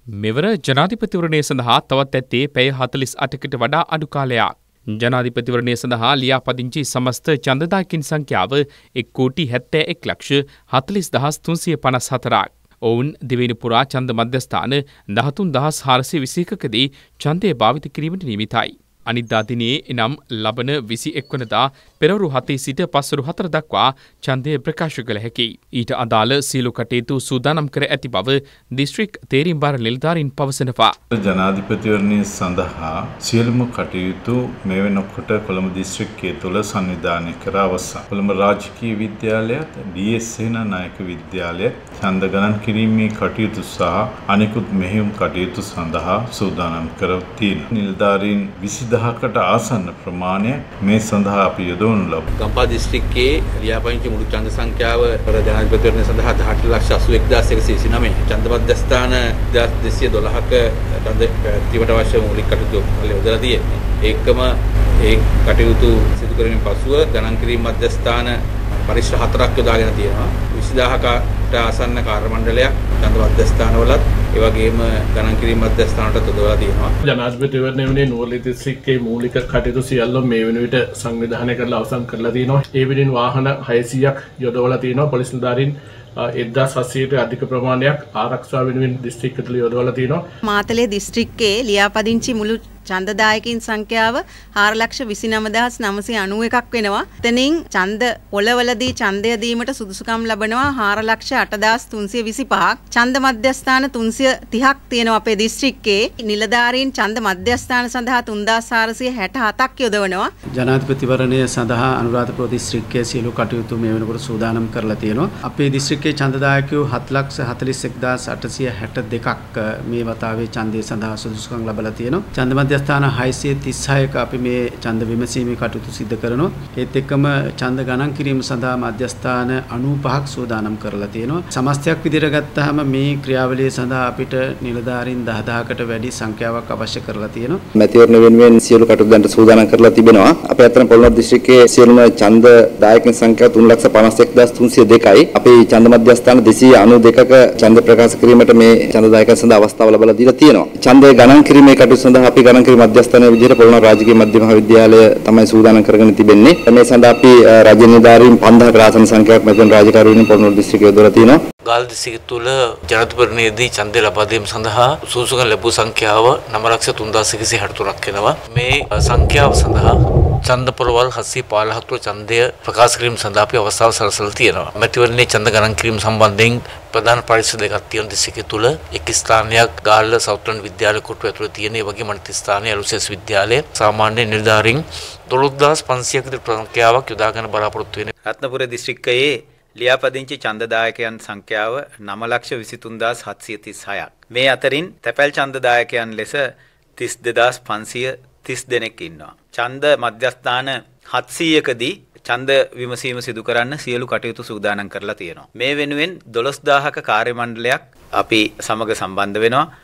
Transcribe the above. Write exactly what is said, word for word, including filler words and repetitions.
මෙවර ජනාධිපතිවරණය සඳහා තවත් ඇත්තේ පැය හතළිස් අටකට වඩා අඩු කාලයක්. ජනාධිපතිවරණය සඳහා ලියාපදිංචි සමස්ත ඡන්දදායකින් සංඛ්‍යාව එක් කෝටි හැත්තෑ එක් ලක්ෂ හතළිස් දහස් තුන්සිය පනස් හතරක්. ඔවුන් දෙවෙනි පුරා ඡන්ද මධ්‍යස්ථාන දහතුන් දහස් හාරසිය විසි එකකදී ඡන්දය භාවිත කිරීමට නියමිතයි. අනිද්දා දිනේ එනම් ලබන විසි එක් වනදා පෙරවරු හතේ සිට පස්වරු හතර දක්වා ඡන්දය ප්‍රකාශ කළ හැකියි. ඊට අදාළ සියලු කටයුතු සූදානම් කර ඇති බව දිස්ත්‍රික් තේරීම් භාර නිලධාරීන් පවසනවා. ජනාධිපතිවරණය සඳහා සියලුම කටයුතු මේ වෙනකොට කොළඹ දිස්ත්‍රික්කයේ තුල සංවිධානය කර අවසන්. කොළඹ රාජකීය විද්‍යාලයත් ඩී එස් සේනානායක විද්‍යාලයත් ඡන්ද ගණන් කිරීමේ කටයුතු සහ අනෙකුත් මෙහෙයුම් කටයුතු සඳහා සූදානම් කර තියෙනවා. නිලධාරීන් විසි දහකට ආසන්න ප්‍රමාණයක් මේ සඳහා අපි යොදවනු ලබනවා. ගම්පහ දිස්ත්‍රික්කයේ ලියාපදිංචි මුළු ඡන්ද සංඛ්‍යාව පෙර ජනාධිපතිවරණය සඳහා දහඅට ලක්ෂ අසූ එක් දහස් එකසිය විසිනවය. ඡන්ද මධ්‍යස්ථාන දෙසිය දොළහක ඡන්ද පැවැත්වීමට අවශ්‍ය මූලික කටයුතු යොදලා තියෙන්නේ. ඒකම ඒ කටයුතු සිදු කිරීමෙන් පසුව ගණන් කිරීම මධ්‍යස්ථාන පරිශ්‍ර හතරක් යොදාගෙන තියෙනවා. විසි දහකට ආසන්න කාර්ය මණ්ඩලයක් ඡන්ද මධ්‍යස්ථානවලත් ඒ වගේම ගණන් කිරීම මධ්‍යස්ථානවලට යොදලා තියෙනවා. ජනාධිපතිවරණය වෙනුවෙන් නුවරඑළිය දිස්ත්‍රික්කයේ මූලික කටයුතු සියල්ල මේ වෙන විට සංවිධානය කරලා අවසන් කරලා තියෙනවා. ඒ වෙනුවෙන් වාහන හයසීයක් යොදවලා තියෙනවා. පොලිස් නිලධාරීන් එක්දාස් හත්සියයට අධික ප්‍රමාණයක් ආරක්ෂා වෙනුවෙන් දිස්ත්‍රික්ක තුළ යොදවලා තියෙනවා. මාතලේ දිස්ත්‍රික්කයේ ලියාපදිංචි මුළු ඡන්දදායකින් සංඛ්‍යාව හාර ලක්ෂ විසිනම දහස් නවසිය අනූ එකක් වෙනවා. එතනින් ඡන්ද පොළවලදී ඡන්දය දීමට සුදුසුකම් ලබනවා හාර ලක්ෂ අට දහස් තුන්සිය විසි පහක්. ඡන්ද මධ්‍යස්ථාන තුන්සිය තිහක් තියෙනවා අපේ දිස්ත්‍රික්කයේ. නිලධාරීන් ඡන්ද මධ්‍යස්ථාන සඳහා තුන් දහස් හාරසිය හැට හතක් යොදවනවා. ජනාධිපතිවරණය සඳහා අනුරාධපුර දිස්ත්‍රික්කයේ සියලු කටයුතු මේ වෙනකොට සූදානම් කරලා තියෙනවා. අපේ දිස්ත්‍රික්කයේ ඡන්දදායකයෝ හත් ලක්ෂ හතළිස් එක් දහස් අටසිය හැට දෙකක් මේ වතාවේ ඡන්දය සඳහා සුදුසුකම් ලබලා තියෙනවා. ඡන්ද මධ්‍යස්ථාන හයසිය තිස් හයක අපි මේ ඡන්ද විමසීමේ කටයුතු සිදු කරනවා. ඒත් එක්කම ඡන්ද ගණන් කිරීම සඳහා මධ්‍යස්ථාන අනූ පහක් සූදානම් කරලා තියෙනවා. සමස්තයක් විදිහට ගත්තාම මේ ක්‍රියාවලිය සඳහා අපිට නිලධාරීන් දහදාහකට වැඩි සංඛ්‍යාවක් අවශ්‍ය කරලා තියෙනවා. මැතිවරණ වෙනුවෙන් සියලු කටයුතු දැන් සූදානම් කරලා තිබෙනවා. අපේ අතන පොළොන්නරු දිස්ත්‍රික්කයේ සියලුම ඡන්ද දායකයන් සංඛ්‍යාව තුන් ලක්ෂ පනස් එක් දහස් තුන්සිය දෙකයි. අපේ ඡන්ද මධ්‍යස්ථාන දෙසිය අනූ දෙකක ඡන්ද ප්‍රකාශ කිරීමට මේ ඡන්ද දායකයන් සඳහා අවස්ථාව ලබා දීලා තියෙනවා. ඡන්දය ගණන් කිරීමේ කටයුතු සඳහා අපි ගණන් කිරීම මධ්‍යස්ථානයේ විදිහට පොළොන්නරු රාජකීය මධ්‍ය මහාවිද්‍යාලය තමයි සූදානම් කරගෙන තිබෙන්නේ. මේ සඳහා අපි රාජ්‍ය නිලධාරීන් පන්දාහකට ආසන්න සංඛ්‍යාවක් මෙතන රාජකාරීවලින් පොළොන්නරු දිස්ත්‍රික්කයේ යොදලා තියෙනවා. ගාල්ල දිස්ත්‍රික්කය තුළ ජනාධිපතිවරණයේදී ඡන්දය ලබා දීම සඳහා සුදුසුකම් ලැබූ සංඛ්‍යාව නව ලක්ෂ තුන් දහස් එකසිය හැට තුනක් වෙනවා. මේ සංඛ්‍යාව සඳහා ඡන්ද පොළවල් හත්සිය පහළොව තුළ ඡන්දය ප්‍රකාශ කිරීම සඳහා අපි අවස්ථාව සලසලා තියෙනවා. මැතිවරණයේ ඡන්ද ගණන් කිරීම සම්බන්ධයෙන් ප්‍රධාන පරිශ්‍ර දෙකක් තියෙන දිස්ත්‍රික්කය තුළ එක් ස්ථානයක් ගාල්ල සවුත්‍රන් විද්‍යාල කොටුව ඇතුළේ තියෙන ඒ වගේම අනිත් ස්ථානය අලුසෙස් විද්‍යාලය සාමාන්‍ය නිලධාරීන් දොළොස් දහස් පන්සියයක සංඛ්‍යාවක් යොදාගෙන බලාපොරොත්තු වෙනවා. රත්නපුර දිස්ත්‍රික්කයේ ලියාපදිංචි ඡන්දදායකයන් සංඛ්‍යාව නව ලක්ෂ විසිතුන් දහස් හත්සිය තිස් හයක්. මේ අතරින් තැපැල් ඡන්දදායකයන් ලෙස තිස් දෙදහස් පන්සිය තිස් දෙනෙක් ඉන්නවා. ඡන්ද මධ්‍යස්ථාන හත්සීයකදී ඡන්ද විමසීම සිදු කරන්න සියලු කටයුතු සූදානම් කරලා තියෙනවා. මේ වෙනුවෙන් දොළොස් දාහක කාර්ය මණ්ඩලයක් අපි සමග සම්බන්ධ වෙනවා.